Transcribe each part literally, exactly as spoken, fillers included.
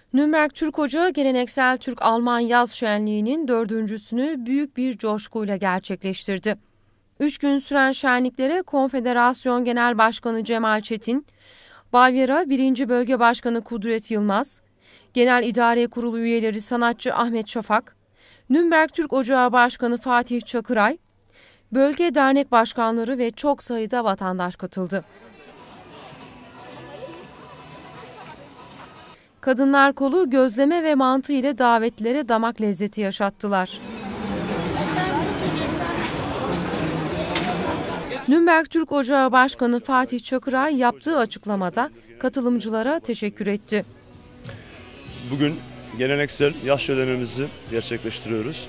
Nürnberg Türk Ocağı geleneksel Türk-Alman yaz şenliğinin dördüncüsünü büyük bir coşkuyla gerçekleştirdi. Üç gün süren şenliklere Konfederasyon Genel Başkanı Cemal Çetin, Bavyera birinci Bölge Başkanı Kudret Yılmaz, Genel İdare Kurulu üyeleri sanatçı Ahmet Şafak, Nürnberg Türk Ocağı Başkanı Fatih Çakıray, bölge dernek başkanları ve çok sayıda vatandaş katıldı. Kadınlar Kolu gözleme ve mantı ile davetlilere damak lezzeti yaşattılar. Nürnberg Türk Ocağı Başkanı Fatih Çakıray yaptığı açıklamada katılımcılara teşekkür etti. Bugün geleneksel yaz şölenimizi gerçekleştiriyoruz.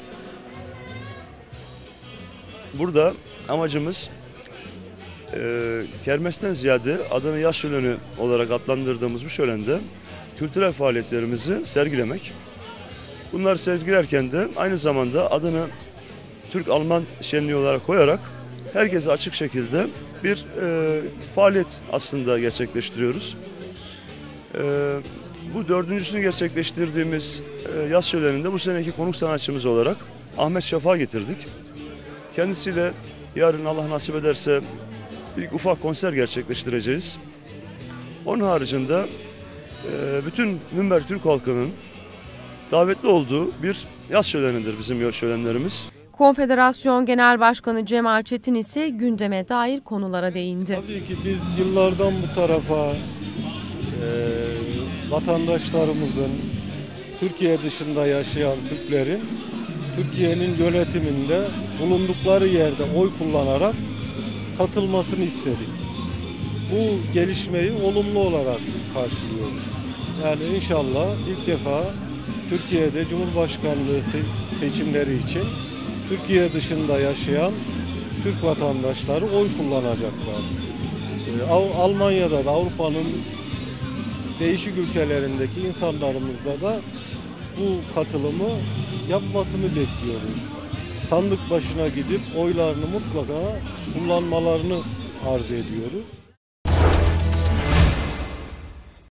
Burada amacımız e, kermesten ziyade adını yaz şöleni olarak adlandırdığımız bu şölende kültürel faaliyetlerimizi sergilemek. Bunları sergilerken de aynı zamanda adını Türk-Alman şenliği olarak koyarak herkese açık şekilde bir e, faaliyet aslında gerçekleştiriyoruz. E, bu dördüncüsünü gerçekleştirdiğimiz e, yaz şöleninde bu seneki konuk sanatçımız olarak Ahmet Şafak'ı getirdik. Kendisiyle yarın Allah nasip ederse bir ufak konser gerçekleştireceğiz. Onun haricinde e, bütün Nürnberg Türk halkının davetli olduğu bir yaz şölenidir bizim şölenlerimiz. Konfederasyon Genel Başkanı Cemal Çetin ise gündeme dair konulara değindi. Tabii ki biz yıllardan bu tarafa e, vatandaşlarımızın, Türkiye dışında yaşayan Türklerin Türkiye'nin yönetiminde bulundukları yerde oy kullanarak katılmasını istedik. Bu gelişmeyi olumlu olarak karşılıyoruz. Yani inşallah ilk defa Türkiye'de Cumhurbaşkanlığı seçimleri için Türkiye dışında yaşayan Türk vatandaşları oy kullanacaklar. Almanya'da da Avrupa'nın değişik ülkelerindeki insanlarımızda da bu katılımı yapmasını bekliyoruz. Sandık başına gidip oylarını mutlaka kullanmalarını arz ediyoruz.